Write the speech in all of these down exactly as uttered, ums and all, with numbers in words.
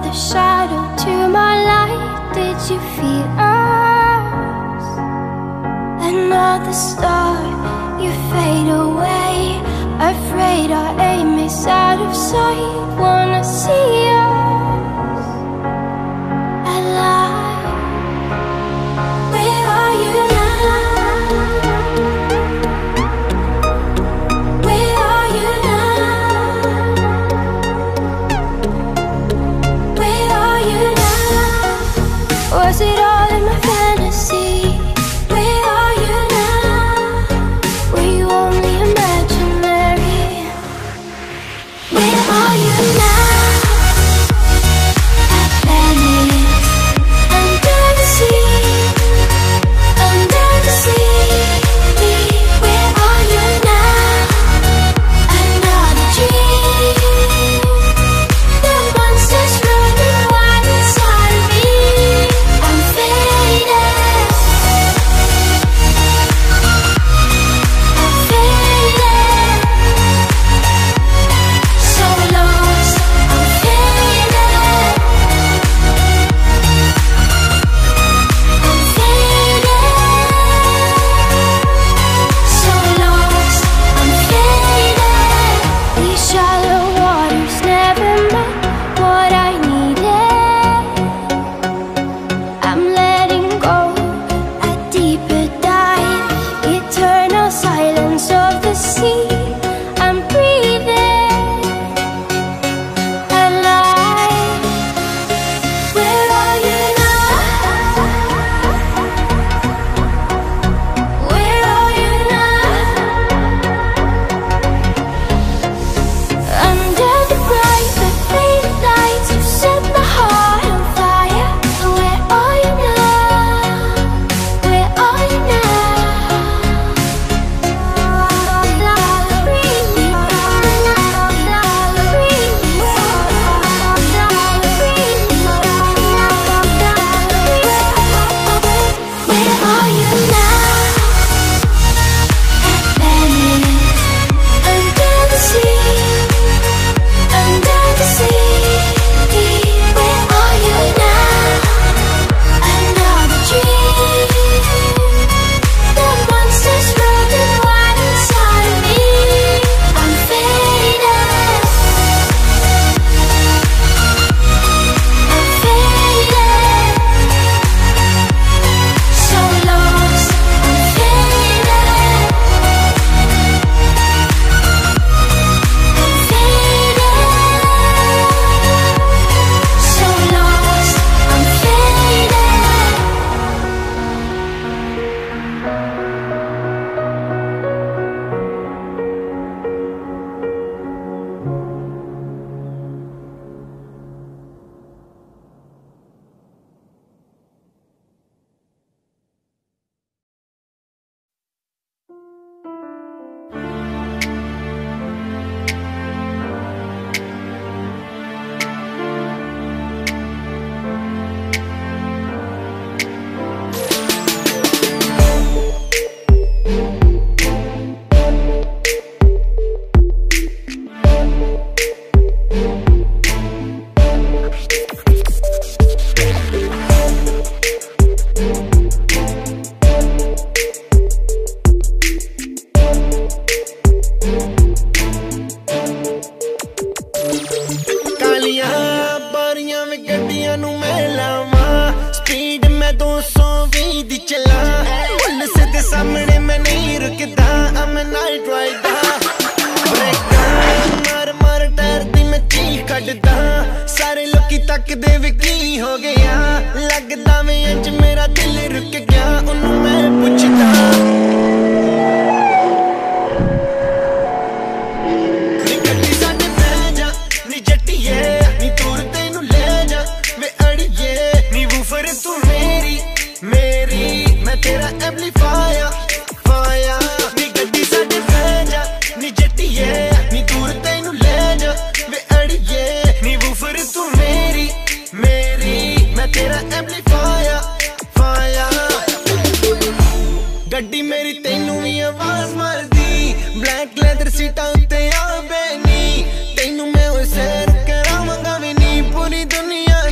another shadow to my light. Did you feel us? Another star, you fade away. Afraid our aim is out of sight. Wanna see us alive. Where are you now? Where are you now? Where are you now? Was it all in my fantasy? Where are you now? Were you only imaginary? Where are you now? Atlantis, under the sea, under the sea. Where are you now? Another dream. The monsters running wild inside of me. I'm faded. I'm faded. So lost, I'm faded. I'm faded. So lost, I'm faded. These shallow waters never met what I needed. I'm letting go, a deeper dive. Eternal silence of the sea. I'm breathing alive. Where are you now? Where are you now? Under the bright but faded lights, you set my heart on fire. Where are you now? Where are you now? Where are you now? Atlantis, under the sea, under the sea. Where are you now? Another dream. The monsters running wild inside of me. I'm faded. I'm faded. So lost, I'm faded. I'm faded. So lost, I'm faded. ਕਾਲੀਆਂ ਬਾਰੀਆਂ ਵੇ ਗੱਡੀਆਂ ਨੂੰ ਮੈਂ ਲਾਵਾਂ speed ਮੈਂ ਦੋ ਸੌ ਵੀਹ ਦੀ ਚਲਾਂ ਪੁਲਿਸ ਦੇ ਸਾਹਮਣੇ ਮੈਂ ਨਹੀਂ ਰੁਕਦਾ I'm a night rider ਬ੍ਰੇਕਾਂ ਮਾਰ ਮਾਰ ਟਾਇਰ ਦੀ ਮੈਂ ਚੀਖ ਕੱਢਦਾ ਸਾਰੇ ਲੋਕੀ ਤੱਕਦੇ ਵੇ ਕੀ ਹੋ ਗਿਆ ਲੱਗਦਾ ਵੇ ਇੰਜ ਮੇਰਾ ਦਿਲ ਰੁਕ ਗਿਆ ਉਹਨੂੰ ਮੈਂ ਪੁੱਛਦਾ ਨੀ ਗੱਡੀ ਸਾਡੇ ਪੈ ਜਾ ਨੀ ਜੱਟੀਏ ਨੀ ਦੂਰ ਤੈਨੂੰ ਲੈ ਜਾ ਵੇ ਅੜੀਏ ਨੀ ਵੂਫਰ ਤੂੰ ਮੇਰੀ ਮੇਰੀ ਮੈਂ ਤੇਰਾ ਐਂਪਲੀਫਾਇਰ ਫਾਇਰ ਨੀ ਗੱਡੀ ਸਾਡੇ ਪੈ ਜਾ ਨੀ ਜੱਟੀਏ ਨੀ ਦੂਰ ਤੈਨੂੰ ਲੈ ਜਾ ਵੇ ਅੜੀਏ ਨੀ ਵੂਫਰ ਤੂੰ ਮੇਰੀ ਮੇਰੀ ਮੈਂ ਤੇਰਾ ਐਂਪਲੀਫਾਇਰ ਫਾਇਰ ਗੱਡੀ ਮੇਰੀ ਤੈਨੂੰ ਵੀ ਆਵਾਜ਼ ਮਾਰਦੀ ਬਲੈਕ ਲੈਦਰ ਸੀਟਾਂ ਉੱਤੇ ਆ ਬੈਨੀ ਤੈਨੂੰ ਮੈਂ ਉਹ ਸੈਰ ਕਰਾਵਾਂਗਾ ਵੀ ਨੀ ਪੂਰੀ ਦੁਨੀਆ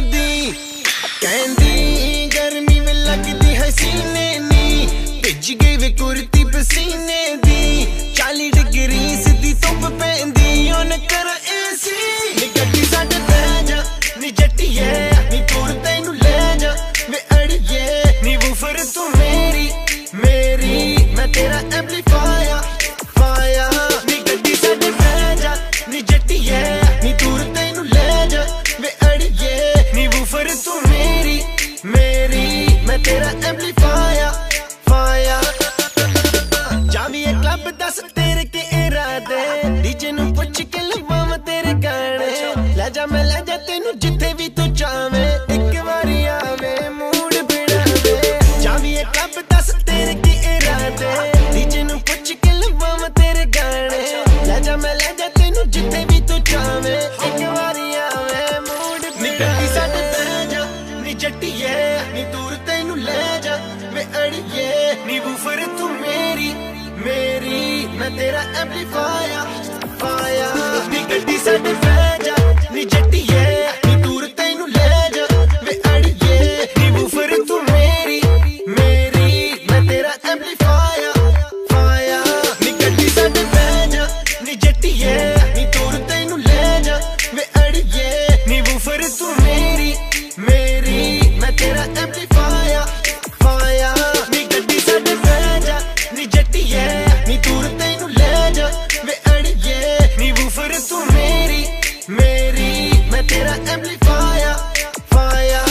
मेहंदी गर्मी में लगदी हसीने नी भिज गई वे कुर्ती पसीने दी चाली डिग्री सीधी धुप पैंदी उन कर एसी नी गड्डी साडे बह जा नी जट्टिए नी दूर तैनू ले जा वे अड़िए नी वूफर तू मेरी मेरी मैं तेरा एम्पलीफायर फायर नी गड्डी साडे बह जा नी जट्टिए नी दूर तैनू ले जा वे अड़िए नी वूफर तू मेरी मेरी मैं तेरा एम्पलीफायर फायर जावी एक क्लब दस तेरे के इरादे डीजे नू पुछ के लवां तेरे गाने ले जा मैं ले जा तेनू जिथे भी तू चावे एक बारी आवे मूड बिड़ावे जावी एक क्लब दस तेरे के इरादे डीजे नू पुछ के लवां तेरे गाने ले जा मैं ले जा तेनू जिथे भी तू चावे एक बारी आवे मूड बिड़ावे साडे बह जा नी जट्टिए नी दूर तैनू ले जा वे अड़िए नी वूफर तू मेरी मेरी मैं तेरा एम्पलीफायर फायर नी गड्डी साडे बह जा नी जट्टिए नी दूर तैनू ले जा वे अड़िए नी वूफर तू मेरी मेरी मैं तेरा एम्पलीफायर फायर नी गड्डी साडे बह जा नी जट्टिए नी दूर तैनू ले जा वे अड़िए नी वूफर तू मेरी मेरी मैं तेरा एम्पलीफायर फायर नी गड्डी साडे बह जा नी जट्टिए नी दूर तैनू ले जा वे अड़िए नी वूफर तू मेरी मेरी मैं तेरा एम्पलीफायर फायर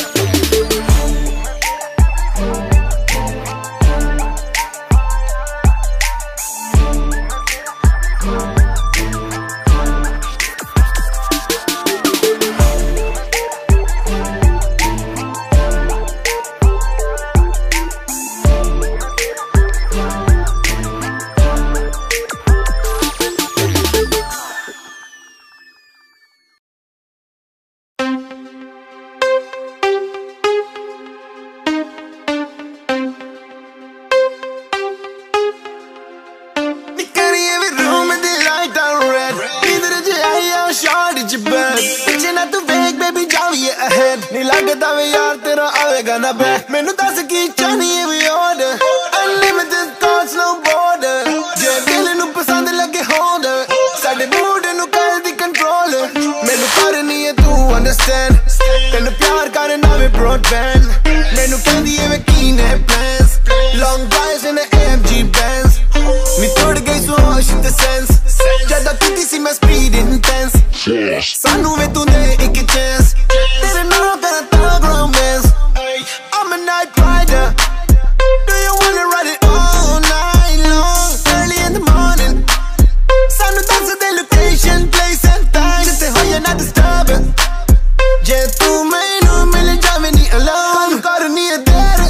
नी लगदा वे यार तेरा आवेगा ना बैक मैनू दस की चाहनी है वी order unlimited thoughts no border जे दिल नू पसंद लगे होंद साडे मूड नू कर दी कंट्रोल मैनू करनी है तू अंडरस्टैंड तेनू प्यार करना वे ब्रॉडबैंड मैनू कहदी है वे कीन है plans long drives in a MG Benz नी तोड़ गई सो होश द सेंस ज्यादा कीती सी मैं स्पीड इंटेंस सानू वे तू दे एक चांस तेरे नाल करता romance I'm a night rider Do you wanna ride it all night long Early in the morning सानू दस दे location place and time जिथे होया ना disturb जे तू मैनू मिल जावे नी alone करनी है देर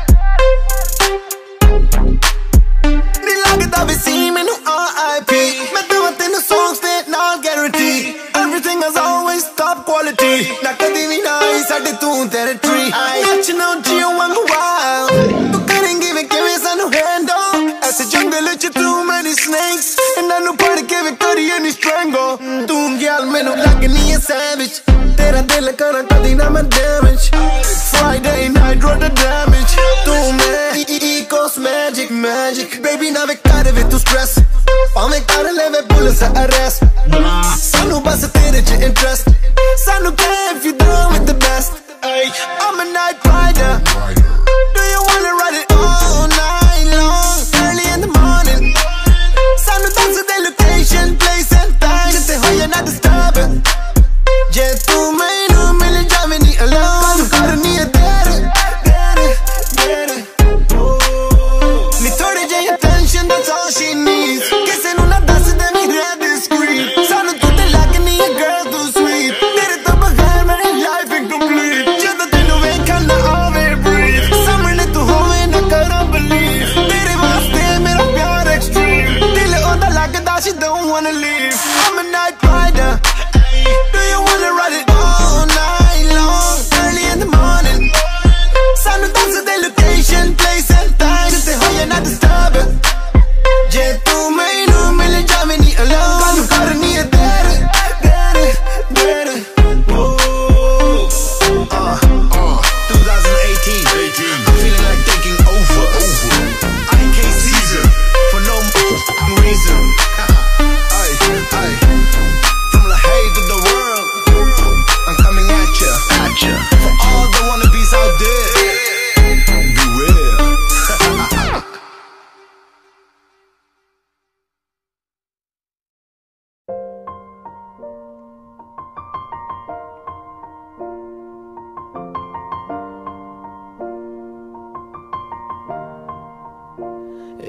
नी लगदा वे सी मैनू R I P मैं दवा तेनू songs ते नाल guarantee Everything is always top quality ना कदी भी ना आई साडे तू तेरे tree नचना जियो वांगू wild तू करेंगी वे किवें सानू handle ऐसे जंगल च तू मेरी snakes इन्हां नू फड़ के वे करिए नी strangle तू girl मैनू लगनी है savage तेरा दिल करा कदी ना मैं damage Friday night road damage तू मैं Ecos magic magic baby ना वे कर वे तू stress भावें कर ले वे पुलिस arrest सानू बस तेरे च interest सानू care if you down with the best I'm a night rider Do you wanna ride it all night long Early in the morning सानू दस दे location place and time जिथे होया ना disturb जे तू मैनू मिल जावे नी alone करनी है तेरे तेरे तेरे नी थोड़ी जेही attention that's all she needs किसे नू ना दस दे नी रह discreet सानू तू ते लगनी है girl too sweet तेरे तो बगैर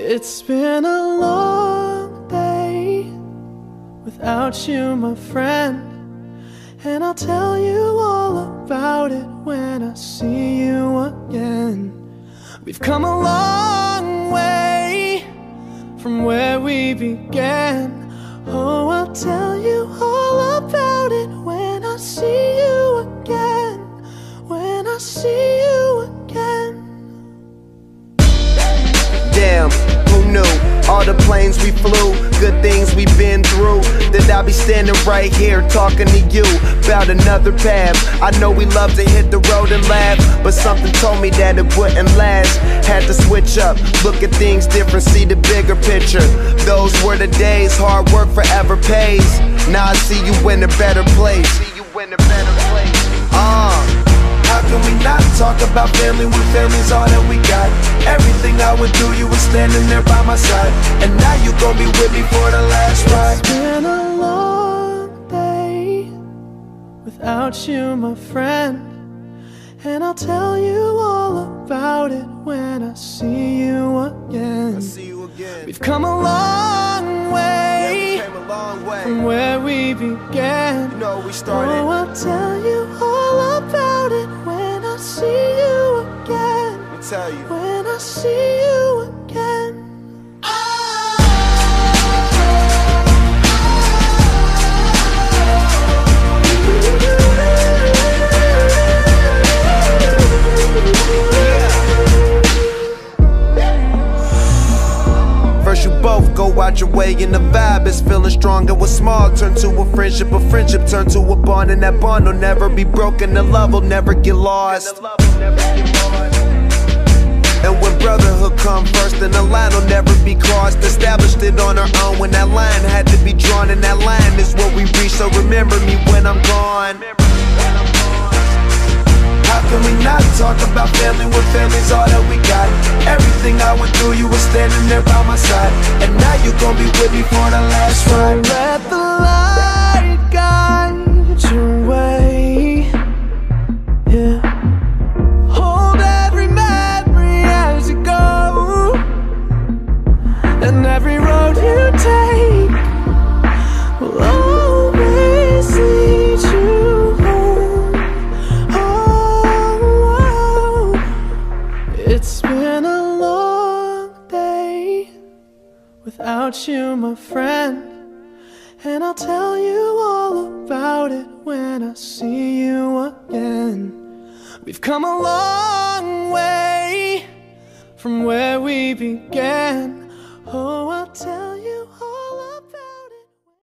It's been a long day without you, my friend, and I'll tell you all about it when I see you again. We've come a long way from where we began. Oh, I'll tell you all about it when I see you again. When I see you again. Damn, who knew? All the planes we flew, good things we've been through, that I'll be standing right here talking to you about another path. I know we love to hit the road and laugh, but something told me that it wouldn't last. Had to switch up, look at things different, see the bigger picture. Those were the days, hard work forever pays. Now I see you in a better place. See you in a better place. Uh How can we not talk about family when family's all that we got? Everything I would do, you were standing there by my side, and now you gon' be with me for the last ride. It's been a long day without you, my friend, and I'll tell you all about it when I see you again. I see you again. We've come a long way, yeah, we came a long way from where we began. You know we started. Oh, I'll tell you all about it when I see you again. Let me tell you. When I see you again. First you both go out your way and the vibe is feeling strong. It was small, turn to a friendship, a friendship turn to a bond, and that bond will never be broken, the love will never get lost. And when brotherhood come first, then the line will never be crossed. Established it on our own when that line had to be drawn, and that line is what we reach, so remember me when I'm gone. How can we not talk about family when family's all that we got? Everything I went through, you were standing there by my side, and now you gon' be with me for the last ride. Let the light guide your way, yeah. Hold every memory as you go, and every road you take will always lead you home. Oh, it's been a long day without you, my friend, and I'll tell you all about it when I see you again. We've come a long way from where we began.